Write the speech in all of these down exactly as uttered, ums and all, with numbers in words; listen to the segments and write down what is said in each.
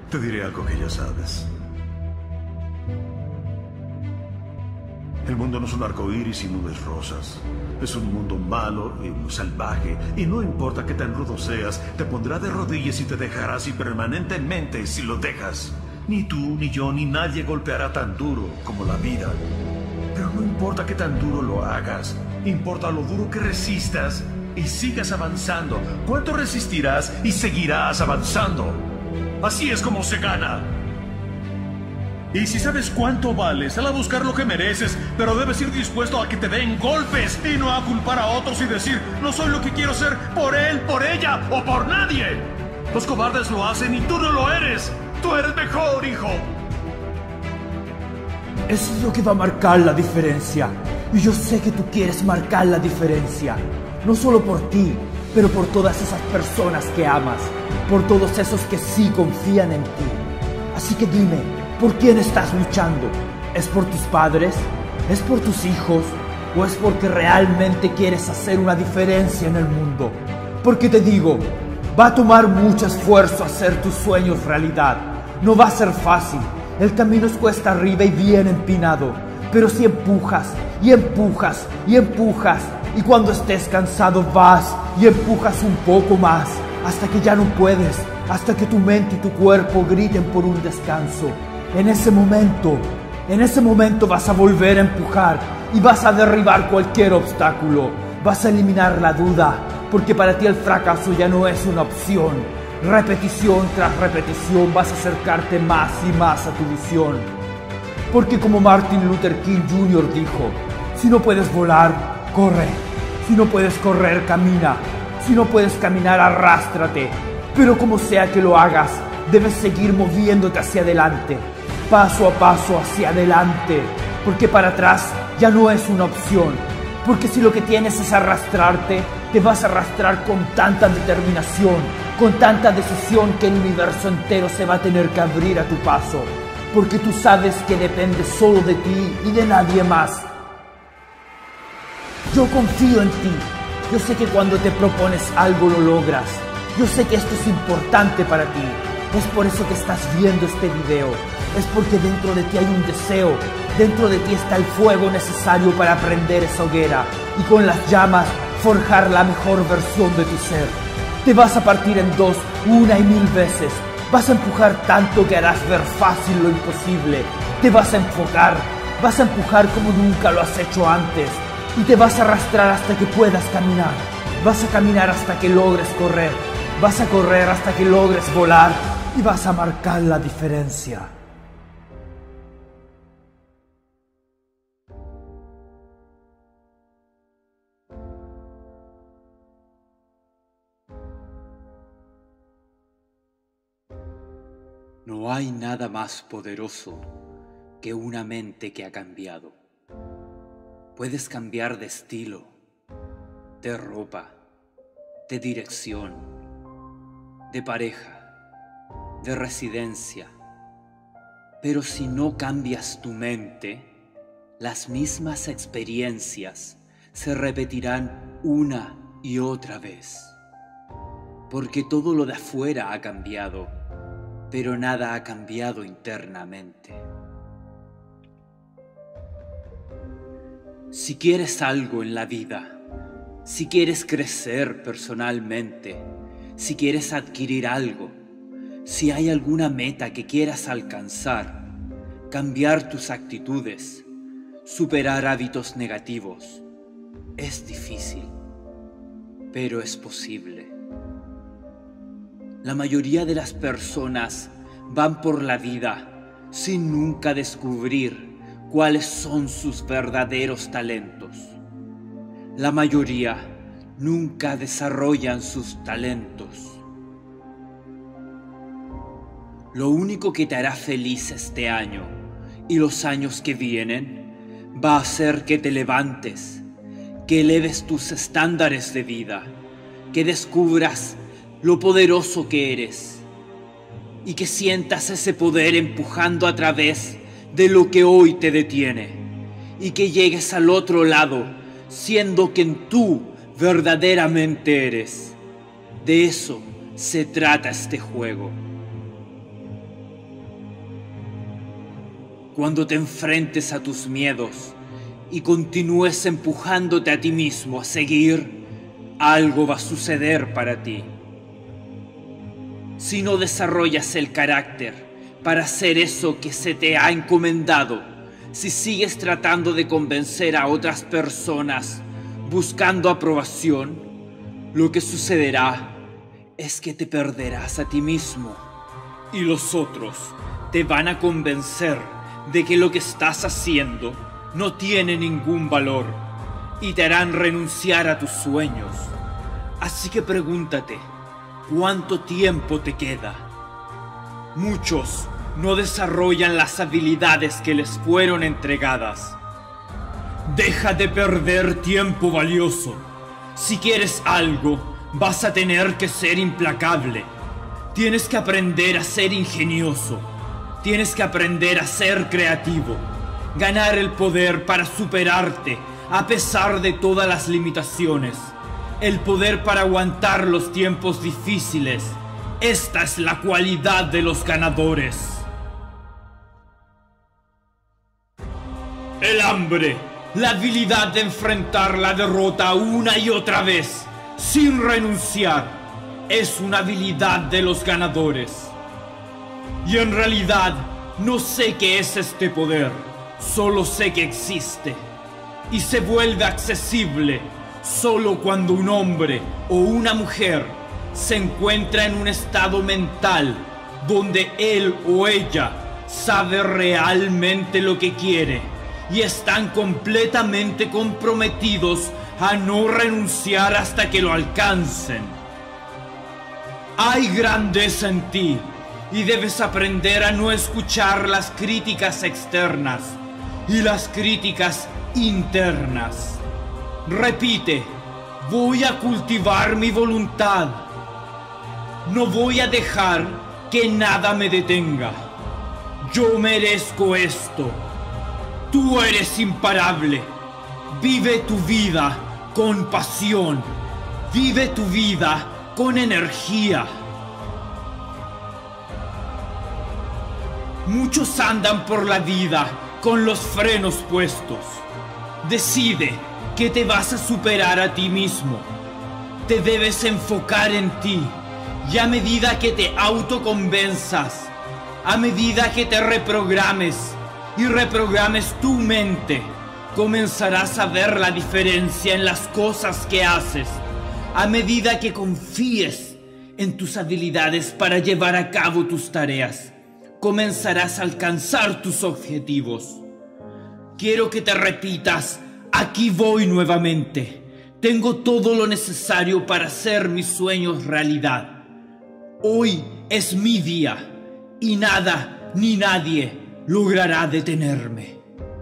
Te diré algo que ya sabes. El mundo no es un arco iris y nubes rosas. Es un mundo malo y muy salvaje. Y no importa qué tan rudo seas, te pondrá de rodillas y te dejará así permanentemente si lo dejas. Ni tú, ni yo, ni nadie golpeará tan duro como la vida. Pero no importa qué tan duro lo hagas. Importa lo duro que resistas y sigas avanzando. ¿Cuánto resistirás y seguirás avanzando? Así es como se gana. Y si sabes cuánto vales, sal a buscar lo que mereces, pero debes ir dispuesto a que te den golpes y no a culpar a otros y decir, no soy lo que quiero ser por él, por ella o por nadie. Los cobardes lo hacen y tú no lo eres. Tú eres mejor, hijo. Eso es lo que va a marcar la diferencia. Y yo sé que tú quieres marcar la diferencia. No solo por ti, pero por todas esas personas que amas. Por todos esos que sí confían en ti. Así que dime, ¿por quién estás luchando? ¿Es por tus padres? ¿Es por tus hijos? ¿O es porque realmente quieres hacer una diferencia en el mundo? Porque te digo, va a tomar mucho esfuerzo hacer tus sueños realidad. No va a ser fácil. El camino es cuesta arriba y bien empinado. Pero si empujas, y empujas, y empujas, y cuando estés cansado vas y empujas un poco más, hasta que ya no puedes, hasta que tu mente y tu cuerpo griten por un descanso. En ese momento, en ese momento vas a volver a empujar y vas a derribar cualquier obstáculo. Vas a eliminar la duda, porque para ti el fracaso ya no es una opción. Repetición tras repetición vas a acercarte más y más a tu visión. Porque como Martin Luther King junior dijo, si no puedes volar, corre. Si no puedes correr, camina. Si no puedes caminar, arrástrate. Pero como sea que lo hagas, debes seguir moviéndote hacia adelante. Paso a paso hacia adelante. Porque para atrás ya no es una opción. Porque si lo que tienes es arrastrarte, te vas a arrastrar con tanta determinación, con tanta decisión que el universo entero se va a tener que abrir a tu paso. Porque tú sabes que depende solo de ti y de nadie más. Yo confío en ti. Yo sé que cuando te propones algo lo logras. Yo sé que esto es importante para ti. Es por eso que estás viendo este video. Es porque dentro de ti hay un deseo. Dentro de ti está el fuego necesario para prender esa hoguera y con las llamas forjar la mejor versión de tu ser. Te vas a partir en dos una y mil veces. Vas a empujar tanto que harás ver fácil lo imposible. Te vas a enfocar. Vas a empujar como nunca lo has hecho antes. Y te vas a arrastrar hasta que puedas caminar. Vas a caminar hasta que logres correr. Vas a correr hasta que logres volar. Y vas a marcar la diferencia. No hay nada más poderoso que una mente que ha cambiado. Puedes cambiar de estilo, de ropa, de dirección, de pareja, de residencia. Pero si no cambias tu mente, las mismas experiencias se repetirán una y otra vez. Porque todo lo de afuera ha cambiado, pero nada ha cambiado internamente. Si quieres algo en la vida, si quieres crecer personalmente, si quieres adquirir algo, si hay alguna meta que quieras alcanzar, cambiar tus actitudes, superar hábitos negativos, es difícil, pero es posible. La mayoría de las personas van por la vida sin nunca descubrir cuáles son sus verdaderos talentos. La mayoría nunca desarrollan sus talentos. Lo único que te hará feliz este año y los años que vienen va a ser que te levantes, que eleves tus estándares de vida, que descubras lo poderoso que eres y que sientas ese poder empujando a través de lo que hoy te detiene y que llegues al otro lado siendo quien tú verdaderamente eres. De eso se trata este juego. cuando te enfrentes a tus miedos y continúes empujándote a ti mismo a seguir, algo va a suceder para ti. Si no desarrollas el carácter para hacer eso que se te ha encomendado, si sigues tratando de convencer a otras personas buscando aprobación, lo que sucederá es que te perderás a ti mismo y los otros te van a convencer de que lo que estás haciendo no tiene ningún valor y te harán renunciar a tus sueños. Así que pregúntate, ¿cuánto tiempo te queda? Muchos no desarrollan las habilidades que les fueron entregadas. Deja de perder tiempo valioso. Si quieres algo, vas a tener que ser implacable. Tienes que aprender a ser ingenioso. Tienes que aprender a ser creativo. Ganar el poder para superarte a pesar de todas las limitaciones. El poder para aguantar los tiempos difíciles. Esta es la cualidad de los ganadores. El hambre, la habilidad de enfrentar la derrota una y otra vez, sin renunciar, es una habilidad de los ganadores. Y en realidad, no sé qué es este poder, solo sé que existe. Y se vuelve accesible solo cuando un hombre o una mujer se encuentra en un estado mental donde él o ella sabe realmente lo que quiere y están completamente comprometidos a no renunciar hasta que lo alcancen. Hay grandeza en ti y debes aprender a no escuchar las críticas externas y las críticas internas. Repite, voy a cultivar mi voluntad. No voy a dejar que nada me detenga. Yo merezco esto. Tú eres imparable. Vive tu vida con pasión. Vive tu vida con energía. Muchos andan por la vida con los frenos puestos. Decide que te vas a superar a ti mismo. Te debes enfocar en ti. Y a medida que te autoconvenzas, a medida que te reprogrames y reprogrames tu mente, comenzarás a ver la diferencia en las cosas que haces. A medida que confíes en tus habilidades para llevar a cabo tus tareas, comenzarás a alcanzar tus objetivos. Quiero que te repitas, aquí voy nuevamente. Tengo todo lo necesario para hacer mis sueños realidad. Hoy es mi día y nada ni nadie logrará detenerme.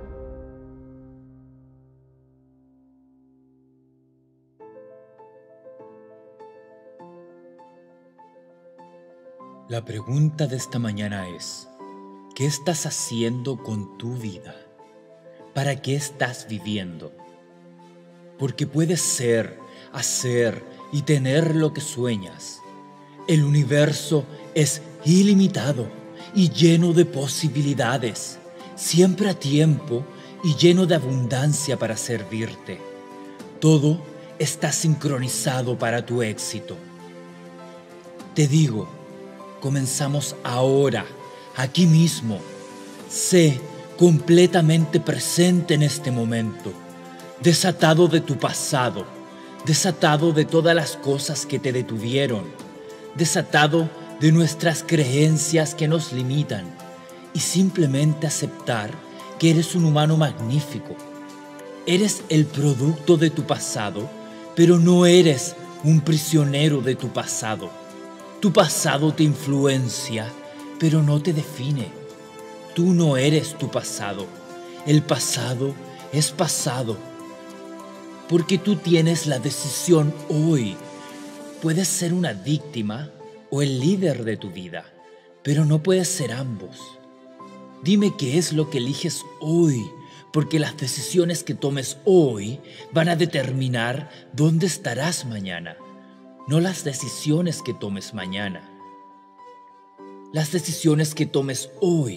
La pregunta de esta mañana es, ¿qué estás haciendo con tu vida? ¿Para qué estás viviendo? Porque puedes ser, hacer y tener lo que sueñas. El universo es ilimitado y lleno de posibilidades, siempre a tiempo y lleno de abundancia para servirte. Todo está sincronizado para tu éxito. Te digo, comenzamos ahora, aquí mismo. Sé completamente presente en este momento, desatado de tu pasado, desatado de todas las cosas que te detuvieron, desatado de nuestras creencias que nos limitan y simplemente aceptar que eres un humano magnífico. Eres el producto de tu pasado, pero no eres un prisionero de tu pasado. Tu pasado te influencia, pero no te define. Tú no eres tu pasado. El pasado es pasado. Porque tú tienes la decisión hoy. Puedes ser una víctima o el líder de tu vida, pero no puedes ser ambos. Dime qué es lo que eliges hoy, porque las decisiones que tomes hoy van a determinar dónde estarás mañana, no las decisiones que tomes mañana. Las decisiones que tomes hoy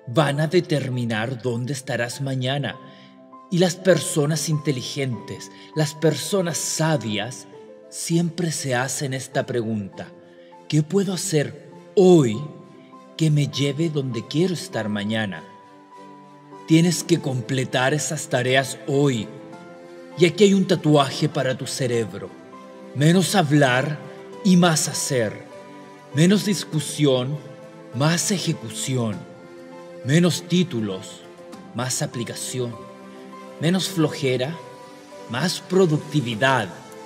van a determinar dónde estarás mañana. Y las personas inteligentes, las personas sabias, siempre se hacen esta pregunta: ¿qué puedo hacer hoy que me lleve donde quiero estar mañana? Tienes que completar esas tareas hoy. Y aquí hay un tatuaje para tu cerebro: menos hablar y más hacer. Menos discusión, más ejecución. Menos títulos, más aplicación. Menos flojera, más productividad.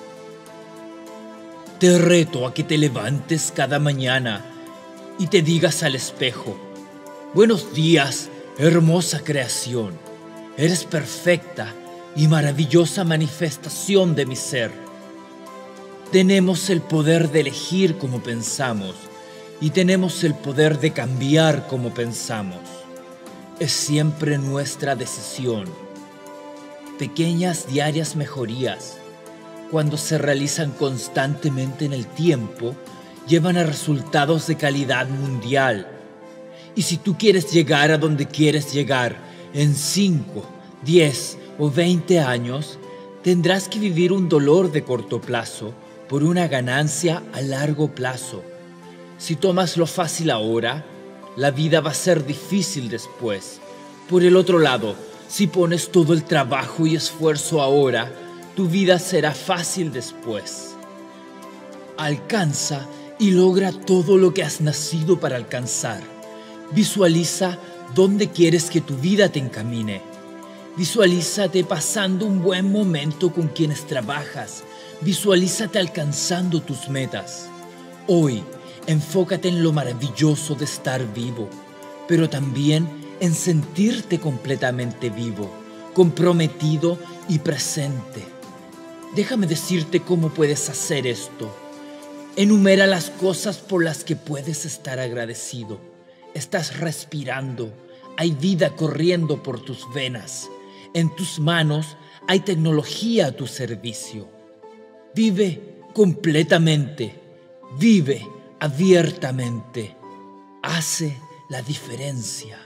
Te reto a que te levantes cada mañana y te digas al espejo: buenos días, hermosa creación. Eres perfecta y maravillosa manifestación de mi ser. Tenemos el poder de elegir cómo pensamos y tenemos el poder de cambiar cómo pensamos. Es siempre nuestra decisión. Pequeñas diarias mejorías, cuando se realizan constantemente en el tiempo, llevan a resultados de calidad mundial. Y si tú quieres llegar a donde quieres llegar en cinco, diez o veinte años, tendrás que vivir un dolor de corto plazo por una ganancia a largo plazo. Si tomas lo fácil ahora, la vida va a ser difícil después. Por el otro lado, si pones todo el trabajo y esfuerzo ahora, tu vida será fácil después. Alcanza y logra todo lo que has nacido para alcanzar. Visualiza dónde quieres que tu vida te encamine. Visualízate pasando un buen momento con quienes trabajas. Visualízate alcanzando tus metas. Hoy, enfócate en lo maravilloso de estar vivo, pero también en sentirte completamente vivo, comprometido y presente. Déjame decirte cómo puedes hacer esto. Enumera las cosas por las que puedes estar agradecido. Estás respirando, hay vida corriendo por tus venas. En tus manos hay tecnología a tu servicio. Vive completamente, vive abiertamente. Hace la diferencia.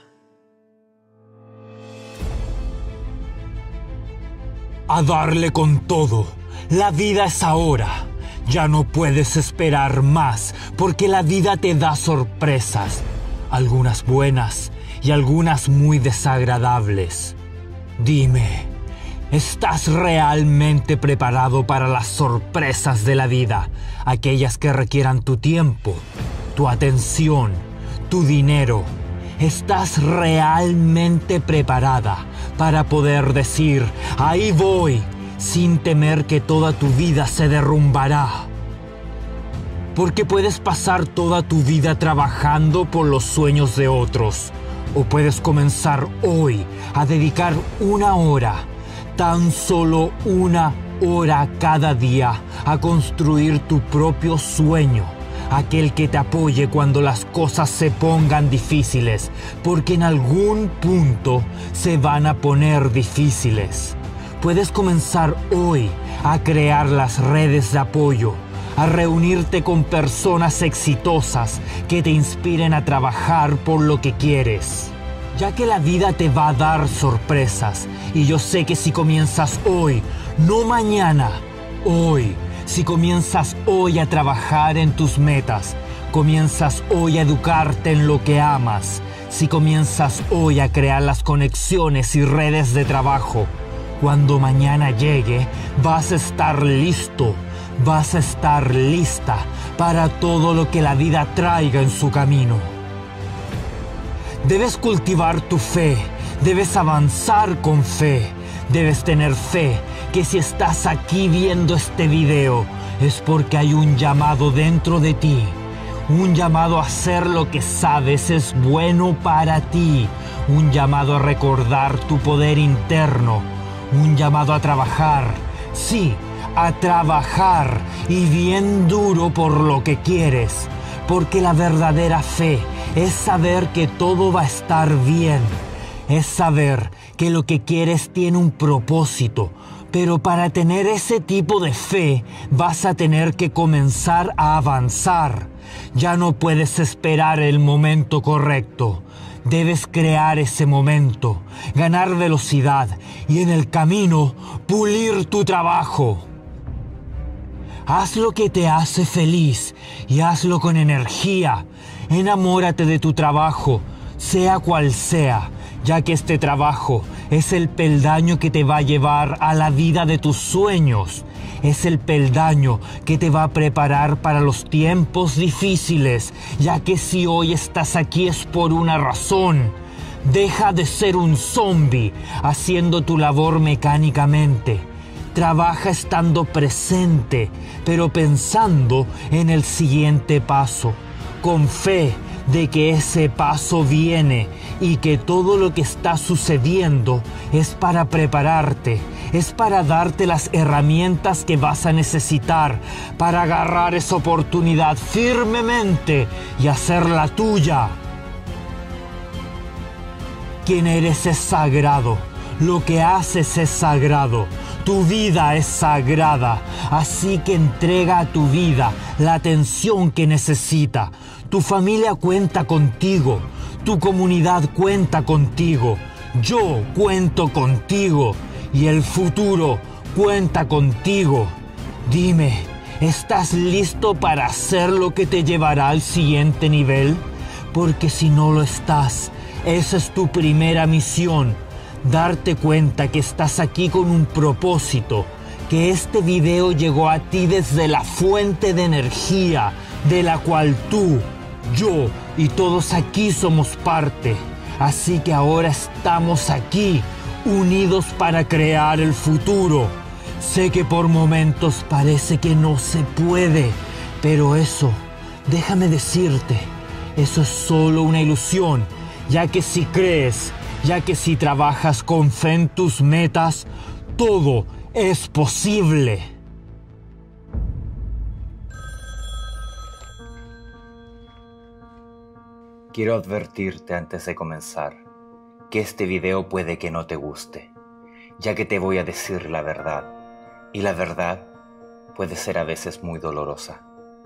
A darle con todo. La vida es ahora. Ya no puedes esperar más, porque la vida te da sorpresas. Algunas buenas y algunas muy desagradables. Dime, ¿estás realmente preparado para las sorpresas de la vida? Aquellas que requieran tu tiempo, tu atención, tu dinero. ¿Estás realmente preparada para poder decir, ahí voy, sin temer que toda tu vida se derrumbará? Porque puedes pasar toda tu vida trabajando por los sueños de otros. O puedes comenzar hoy a dedicar una hora, tan solo una hora cada día, a construir tu propio sueño. Aquel que te apoye cuando las cosas se pongan difíciles, porque en algún punto se van a poner difíciles. Puedes comenzar hoy a crear las redes de apoyo, a reunirte con personas exitosas que te inspiren a trabajar por lo que quieres. Ya que la vida te va a dar sorpresas, y yo sé que si comienzas hoy, no mañana, hoy, si comienzas hoy a trabajar en tus metas, comienzas hoy a educarte en lo que amas, si comienzas hoy a crear las conexiones y redes de trabajo, cuando mañana llegue, vas a estar listo, vas a estar lista para todo lo que la vida traiga en su camino. Debes cultivar tu fe, debes avanzar con fe, debes tener fe que si estás aquí viendo este video es porque hay un llamado dentro de ti, un llamado a hacer lo que sabes es bueno para ti, un llamado a recordar tu poder interno, un llamado a trabajar, sí, a trabajar y bien duro por lo que quieres, porque la verdadera fe es saber que todo va a estar bien, es saber que lo que quieres tiene un propósito, pero para tener ese tipo de fe vas a tener que comenzar a avanzar. Ya no puedes esperar el momento correcto. Debes crear ese momento, ganar velocidad y en el camino pulir tu trabajo. Haz lo que te hace feliz y hazlo con energía. Enamórate de tu trabajo, sea cual sea, ya que este trabajo es el peldaño que te va a llevar a la vida de tus sueños. Es el peldaño que te va a preparar para los tiempos difíciles, ya que si hoy estás aquí es por una razón. Deja de ser un zombie haciendo tu labor mecánicamente. Trabaja estando presente, pero pensando en el siguiente paso, con fe de que ese paso viene y que todo lo que está sucediendo es para prepararte, es para darte las herramientas que vas a necesitar para agarrar esa oportunidad firmemente y hacerla tuya. Quien eres es sagrado, lo que haces es sagrado. Tu vida es sagrada, así que entrega a tu vida la atención que necesita. Tu familia cuenta contigo, tu comunidad cuenta contigo, yo cuento contigo y el futuro cuenta contigo. Dime, ¿estás listo para hacer lo que te llevará al siguiente nivel? Porque si no lo estás, esa es tu primera misión. Darte cuenta que estás aquí con un propósito, que este video llegó a ti desde la fuente de energía de la cual tú, yo y todos aquí somos parte. Así que ahora estamos aquí, unidos para crear el futuro. Sé que por momentos parece que no se puede, pero eso, déjame decirte, eso es solo una ilusión, ya que si crees, ya que si trabajas con fe en tus metas, todo es posible. Quiero advertirte antes de comenzar que este video puede que no te guste, ya que te voy a decir la verdad, y la verdad puede ser a veces muy dolorosa,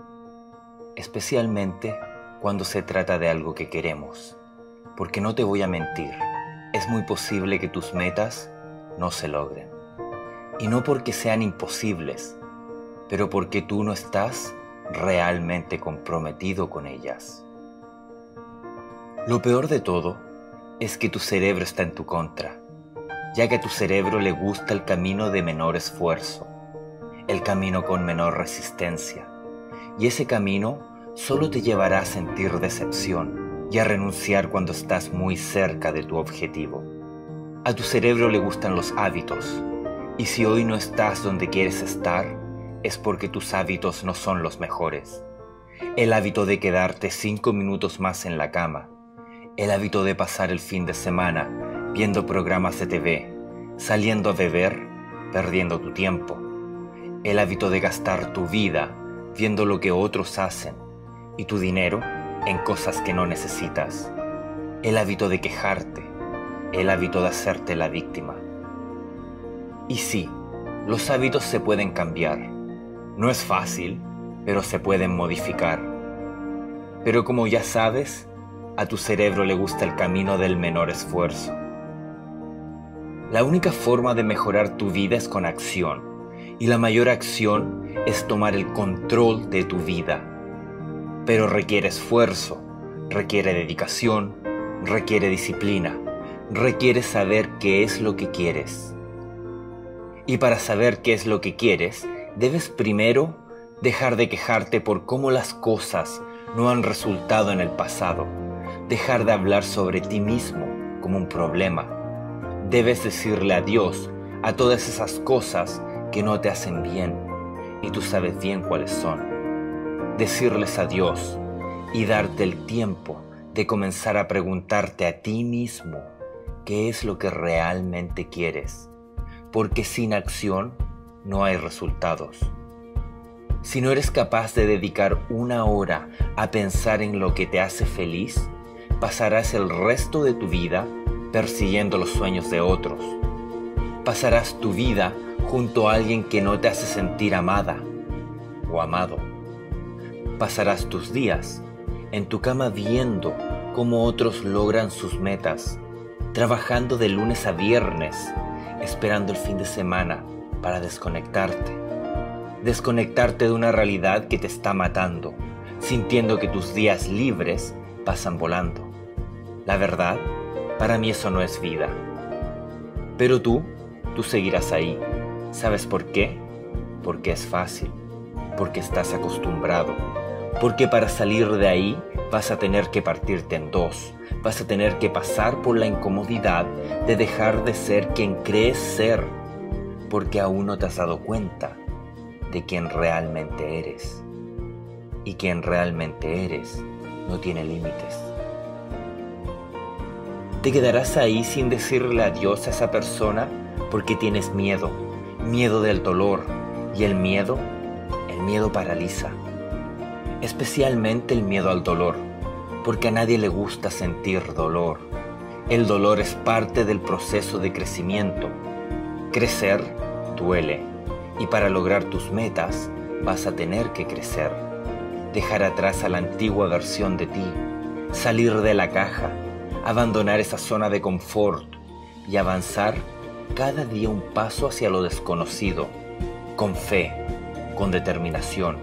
especialmente cuando se trata de algo que queremos, porque no te voy a mentir. Es muy posible que tus metas no se logren. Y no porque sean imposibles, pero porque tú no estás realmente comprometido con ellas. Lo peor de todo es que tu cerebro está en tu contra, ya que a tu cerebro le gusta el camino de menor esfuerzo, el camino con menor resistencia. Y ese camino solo te llevará a sentir decepción y a renunciar cuando estás muy cerca de tu objetivo. A tu cerebro le gustan los hábitos, y si hoy no estás donde quieres estar, es porque tus hábitos no son los mejores. El hábito de quedarte cinco minutos más en la cama, el hábito de pasar el fin de semana viendo programas de T V, saliendo a beber, perdiendo tu tiempo, el hábito de gastar tu vida viendo lo que otros hacen y tu dinero en cosas que no necesitas, el hábito de quejarte, el hábito de hacerte la víctima. Y sí, los hábitos se pueden cambiar. No es fácil, pero se pueden modificar. Pero como ya sabes, a tu cerebro le gusta el camino del menor esfuerzo. La única forma de mejorar tu vida es con acción, y la mayor acción es tomar el control de tu vida. Pero requiere esfuerzo, requiere dedicación, requiere disciplina, requiere saber qué es lo que quieres. Y para saber qué es lo que quieres, debes primero dejar de quejarte por cómo las cosas no han resultado en el pasado, dejar de hablar sobre ti mismo como un problema. Debes decirle adiós a todas esas cosas que no te hacen bien, y tú sabes bien cuáles son. Decirles adiós y darte el tiempo de comenzar a preguntarte a ti mismo qué es lo que realmente quieres, porque sin acción no hay resultados. Si no eres capaz de dedicar una hora a pensar en lo que te hace feliz, pasarás el resto de tu vida persiguiendo los sueños de otros. Pasarás tu vida junto a alguien que no te hace sentir amada o amado. Pasarás tus días en tu cama viendo cómo otros logran sus metas, trabajando de lunes a viernes, esperando el fin de semana para desconectarte. Desconectarte de una realidad que te está matando, sintiendo que tus días libres pasan volando. La verdad, para mí eso no es vida. Pero tú, tú seguirás ahí. ¿Sabes por qué? Porque es fácil, porque estás acostumbrado, porque para salir de ahí vas a tener que partirte en dos, vas a tener que pasar por la incomodidad de dejar de ser quien crees ser, porque aún no te has dado cuenta de quién realmente eres. Y quien realmente eres no tiene límites. Te quedarás ahí sin decirle adiós a esa persona porque tienes miedo, miedo del dolor, y el miedo, el miedo paraliza. Especialmente el miedo al dolor, porque a nadie le gusta sentir dolor. El dolor es parte del proceso de crecimiento. Crecer duele, y para lograr tus metas vas a tener que crecer. Dejar atrás a la antigua versión de ti, salir de la caja, abandonar esa zona de confort y avanzar cada día un paso hacia lo desconocido, con fe, con determinación.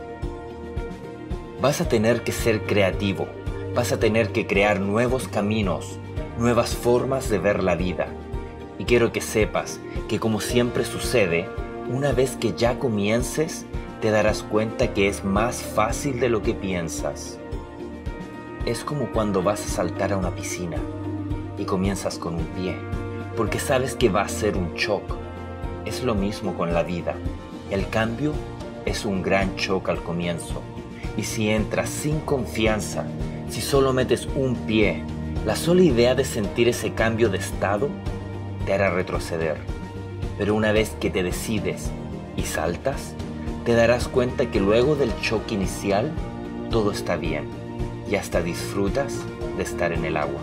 Vas a tener que ser creativo, vas a tener que crear nuevos caminos, nuevas formas de ver la vida. Y quiero que sepas que, como siempre sucede, una vez que ya comiences, te darás cuenta que es más fácil de lo que piensas. Es como cuando vas a saltar a una piscina y comienzas con un pie, porque sabes que va a ser un shock. Es lo mismo con la vida. El cambio es un gran shock al comienzo. Y si entras sin confianza, si solo metes un pie, la sola idea de sentir ese cambio de estado te hará retroceder. Pero una vez que te decides y saltas, te darás cuenta que luego del choque inicial, todo está bien y hasta disfrutas de estar en el agua.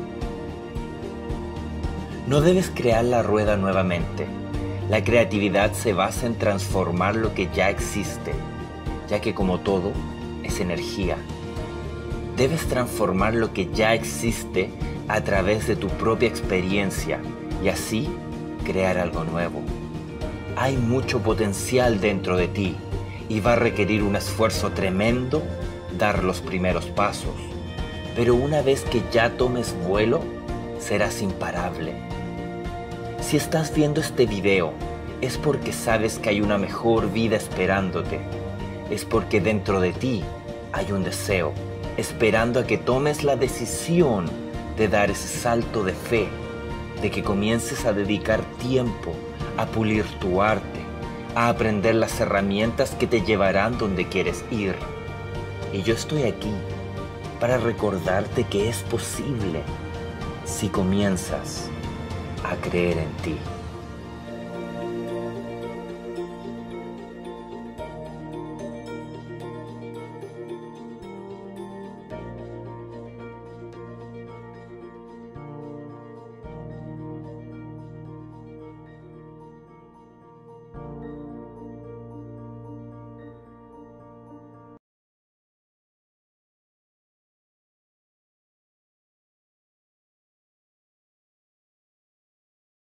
No debes crear la rueda nuevamente. La creatividad se basa en transformar lo que ya existe, ya que como todo, es energía. Debes transformar lo que ya existe a través de tu propia experiencia y así crear algo nuevo. Hay mucho potencial dentro de ti y va a requerir un esfuerzo tremendo dar los primeros pasos. Pero una vez que ya tomes vuelo, serás imparable. Si estás viendo este video, es porque sabes que hay una mejor vida esperándote. Es porque dentro de ti hay un deseo, esperando a que tomes la decisión de dar ese salto de fe, de que comiences a dedicar tiempo a pulir tu arte, a aprender las herramientas que te llevarán donde quieres ir. Y yo estoy aquí para recordarte que es posible si comienzas a creer en ti.